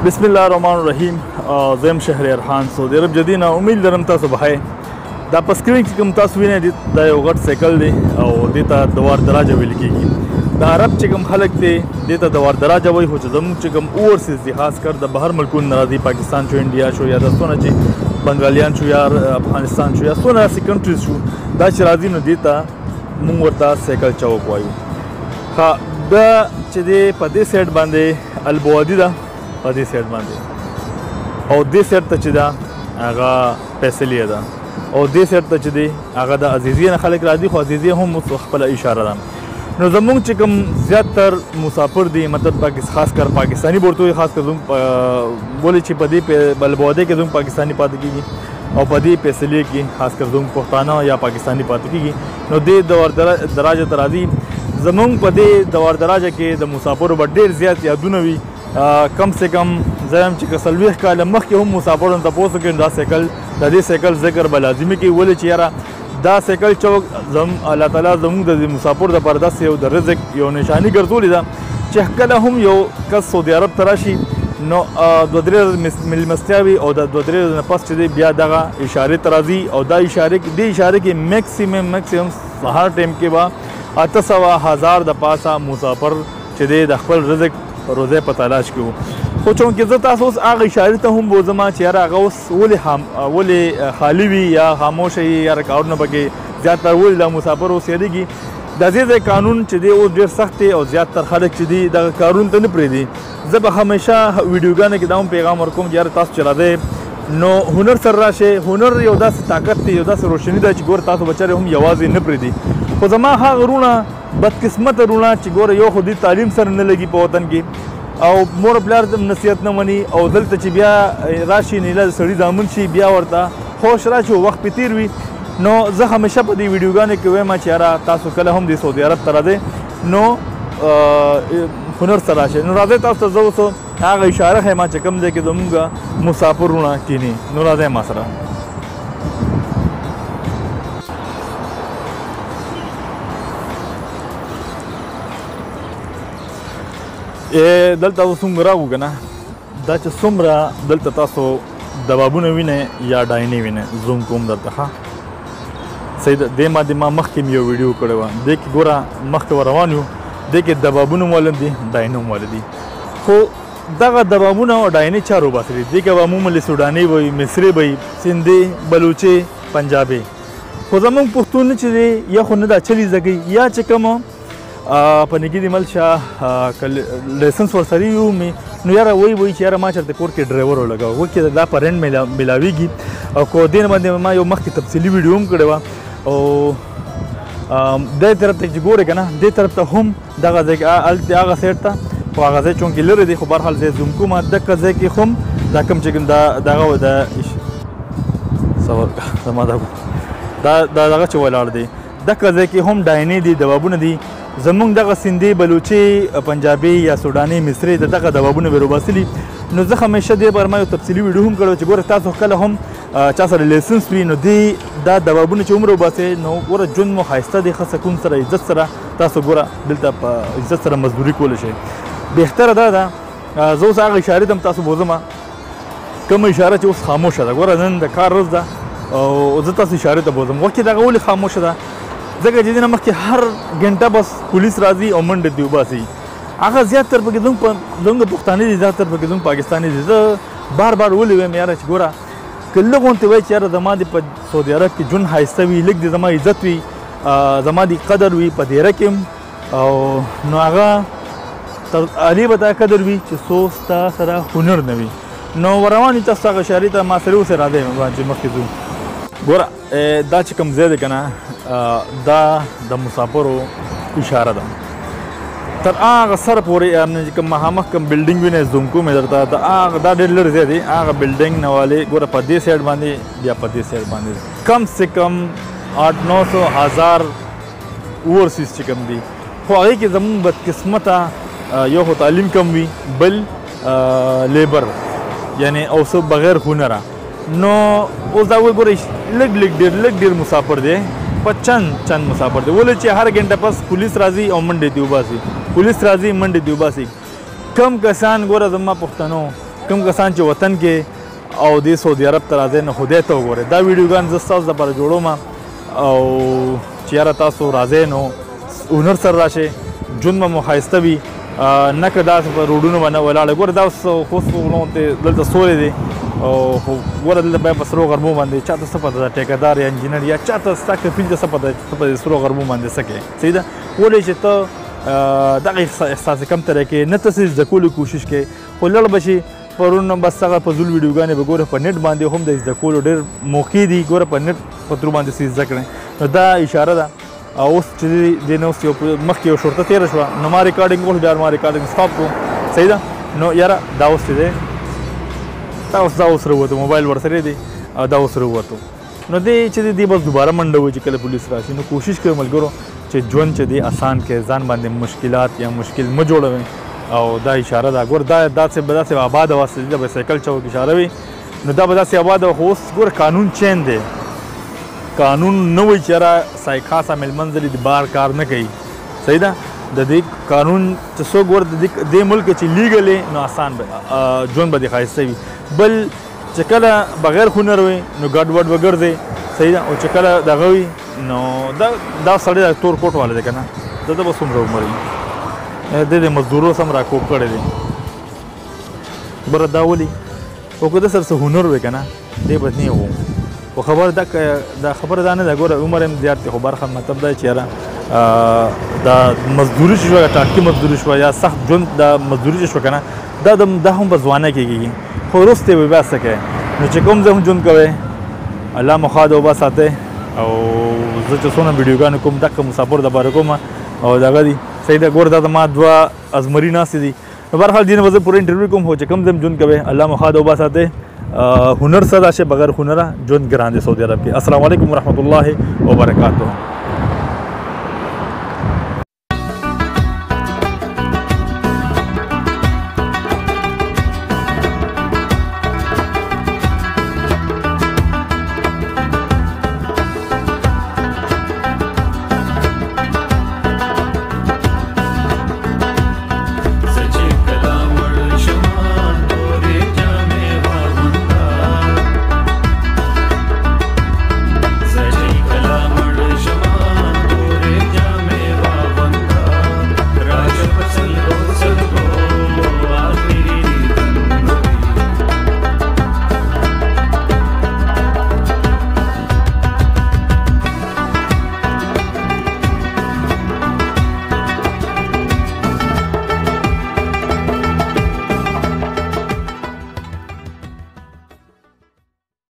بسم الله الرحمن الرحیم. زم شهریار خان سعودي عرب جدينا امید لرم تاسو به دا په سکرین کې کوم تاسو وینئ دا یو غټ سایکل دی او دته دوار دراجه ویل کېږي. د عرب چې کوم خلک دی دته دوار دراجه وایي، خو چې زموږ چې کوم اوورسیز دی خاص کر د بهر ملکونو نه راځي، پاکستان شو، انډیا شو، یا د څونه چې بنګالیان شو یا افغانستان شو یا څونه داسې کنټریز شو، دا چې راځي نو دته موږ ورته سایکل چوک وایو. ښه دا چې دی په دې سایډ باندې البوادي ده، په دې سایډ باندې، او دې سایډ ته چې ده هغه فیصلیه ده، او دې سایډ ته چې دی هغه د عزیزیې نه خلک راځي، خو عزیزیې هم خپله اشاره ده. نو زمونږ چې کوم زیاتر مسافر دي، مطلب خاص کر پاکستانی بورته وي، خاص کر زموږ بولې چې په دې البوادۍ کې زموږ پاکستانی پاتې کېږي او په دې فیصلیې کې خاص کر زموږ پښتانه یا پاکستانی پاتې کېږي، نو دې دوار دراجه ته راځي. زمونږ په دې دوار دراجه کې د مسافرو به ډېر زیات یادونه وي. کم سے کم زه یم چې که 40 کاله مخکې هم مسافرو ته تپوس وکړم دا سایکل د دې سایکل ذکر به لازمي کوي، ولې چې یاره دا سایکل چوک الله تعالی زموږ د مسافر دپاره داسې یو د رزق یو نشاني ګرځولې ده چې کله هم یو کس سعودي عرب ته راشي نو 2-3 میلمستیا وي، او د 2-3 نه پس چې دی بیا دغه اشارې ته راځي، او دا دې اشارې کې میکسیمم سهار ټایم کې به 800,000 د پاسه مسافر چې دی د خپل رزق روزه په تلاش کې وو. خو چونکې زه تاسو اوس هغه اشارې ته هم بوځم چې یاره هغه اوس ولې خالي وي یا خاموشه وي، یا کارونه پکې زیاتره ولې دا مسافر اوس یادېږي. د دې ځای قانون چې دی اوس ډېر سخت دی او زیاتره خلک چې دي دغه کارونو ته نه پرېږدي. زه به همیشه ویډیوګانو کې دا هم پیغام ورکوم چې یاره تاسو چې راځئ نو هنر سره راشئ. هنر یو داسې طاقت دی، یو داسې روشني ده چې ګوره تاسو بچاره هم یوازې نه پرېږدي. خو زما هغه وروڼه بدقسمته وروڼه چې ګوره یو خو دې تعلیم سره نه لګي په وطن کې، او مور پلار نصیحت نه مني، او دلته چې بیا راشي نیله د سړي زامن شي بیا ورته خوش راشي او وخت پې تېر وي. نو زه همیشه په دې ویډیوګانو کې وایم چې یاره تاسو کله هم د سعودي عرب ته راځئ نو هنر سره راشئ. نو راځئ تاسو ته زه اوس هغه اشاره ښیم چې کوم ځای کې زموږ مسافر وروڼه کښېني. نو راځئ ما سره. دلته اوس موږ راغو که نه، دا چې څومره دلته تاسو دبابونه وینئ یا ډاینې وینئ، زوم کوم درته ښه صحیح ده. دې باندې ما مخکې م یو ویډیو کړی وه، دې کې ګوره مخکې روان یو، دې کې دبابونه هم ولن دي ډاینه هم ولې دي. خو دغه دبابونه او ډاینې چا روباسلي؟ دې کې به عموما سوډاني وي، مصري وي، سندي، بلوچي، پنجابي. خو زموږ پښتون چې دی یا خو نه دا چلي زده کوي، یا چې کوم په نګي د ملشه لایسنس ورسره یو نو یاره وایي چې یاره ما چېرته کور کې ډرایور ولګوه، وکې دا په رینټ میلاویږي. او کو دې باندې ما یو مخکې تفصیلي ویډیو هم کړې وه، او دې طرف ته چې ګورې که نه دې طرف ته هم دغه ځای کې هغه سایډ ته، خو هغه ځای چونکې لرې دی، خو بهرحال زه زوم کوم دغه ځای کې هم دا کوم چې دغه د زما دا دغه چې ولاړ دی دغه ځای کې هم ډاینې دي، دبابونه دي. زمونږ دغه سندي، بلوچي، پنجابي یا سوډاني، مصري دغه دبابونه مې روباسلي. نو زه همیشه دې باره ما یو تفصیلي ویډیو هم کړی چې ګوره تاسو کله هم چا سره لایسنس وي نو دا دبابونه چې هم روباسئ نو ګوره ژوند مو ښایسته دی، ښه سکون سره عزت سره تاسو ګوره دلته په عزت سره مزدوري کولی شئ. بهتره دا ده زه اوس هغه اشارې ته هم تاسو بوځم، کومه اشاره چې اوس خاموشه ده. ګوره نن د کار ورځ ده او زه تاسو اشارې ته بوځم. وکې دغه ولې خاموشه ده؟ ځکه چې دې نه مخکې هر ګنټه بس پولیس راځي او منډې دې وباسي. هغه زیاتر پکې زموږ پښتانه دي، زیاتر پکې زموږ پاکستاني دي. زه بار ولې وایم یاره چې ګوره که لږ غونتې وایي چې یاره زما دې په سعودي عرب کې ژوند ښایسته وي، لږ دې زما عزت وي، زما دې قدر وي په دیره کې، او نو هغه تر عالي به دا قدر وي چې څو ستا سره هنر نه وي. نو روان یو تاسو هغه اشارې ته ما سره اوسې راځئ چې مخکې ځو. ګوره دا چې کوم ځای دی که نه دا د مسافرو اشاره ده. تر هغه سره پورې کوم مخامخ کوم بلډینګ وینئ زوم کوم یې درته دا ډېر لرې ځای دی. هغه بلډینګ نه والې ګوره په دې سایډ باندې بیا په دې سایډ باندې کم سے کم 800,000 اوورسیز چې کوم دي. خو هغې کې زموږ بدقسمته یو خو تعلیم کم وي، بل لیبر یعنی او څه بغیر هنره. نو اوس دا وایي ګوره لږ ډېر مسافر دی، په چند مسافر دی، ولې چې هر ګنټه پس پولیس راځي او منډې دې وباسي، پولیس راځي منډې دې وباسي. کم کسان ګوره زما پښتنو کوم کسان چې وطن کې او د سعودي عرب ته راځئ نو خدای ته وګورئ. دا ویډیوګان زه ستاسو لپاره جوړوم او چې یاره تاسو راځئ نو هنر سره راشئ، ژوند به مو ښایسته وي، نه که داسې په روډونو باندې ولاړ. ګوره دا اوس خو دلته سوری دی او ګوره دلته باید په سرو غربو باندې چاته څه پته ده، ټیکهدار یا انجینر یا چاته ستا کفیل ته څه پته ده چې ته په سرو غربو باندې څه کوې. صحیح ده. ولې چې ته دغه احساس کم طرح کې نه ته څه زده کولو کوشش کوې، خو لړ به شي پرون بس هغه فضول ویډیوګانې به ګوره په نیټ باندې هم د زده کولو ډېر موقع دي. ګوره په نیټ په ترو باندې څه زده کړئ. نو دا اشاره ده. اوس چې دې نه اوس یو مخکې یو شورته تېره شوه نو ما ریکارډینګ وکړو، بیا ما ریکارډینګ سټاپ کړو. صحیح ده. نو یاره دا اوس چې دی دا اوس راووتو، موبایل ورسره دی او دا اوس راووتو. نو دې چې دی بس دوباره منډه وي چې کله پولیس راشي. نو کوشش کوئ ملګرو چې ژوند چې دی آسان کړئ، ځان باندې مشکلات یا مشکل مه جوړوئ. او دا اشاره ده. ګوره دا داسې آباده وه، د بایسکل چوک اشاره وي، نو دا به داسې آباده وه. خو اوس ګوره قانون چین دی، قانون نه وایي چې یاره خاصه میلمنځلي د بار کار نه کوي. صحیح ده. د دې قانون چې څوک ګوره د دې ملک چې لیګل نو آسان به ژوند به دې ښایسته وي. بل چې کله بغیر هنر وي نو ګډ وډ به ګرځې. صحیح ده. او چې کله دغه وي نو دا سړی تور کوټ والا دی که نه، دته به څومره عمر وي، د مزدورو سم راکوب کړی دی. بره دا ولي خو که د سره څه هنر وي که نه دی به نه و. خو خبره دا خبره دا نه ده. ګوره عمر هم زیات دی، خو برخه مطلب دا چې یاره دا مزدوري چې شوه، ټاټکي مزدوري شوه یا سخت ژوند دا مزدوري چې شوه که نه، دا هم په ځوانۍ کې کېږي. خو وروسته به بیا څه کوې. نو چې کوم ځای هم ژوند کوئ الله مو ښه د اوبه ساتئ. او زه چې څونه ویډیوګانې کوم دغه مسافر دپاره کوم او دغه دي. صحیح ده. ګوره دا زما دوه ازمري ناستې دي. نو بهرحال دې نه به زه پوره انټرویو کوم، خو چې کوم ځای هم ژوند کوئ الله مو ښه د اوبه ساتئ. هنر سره راشئ، بغیر هنره ژوند ګران دی سعودي عرب کې. السلام علیکم ورحمت الله وبرکاته.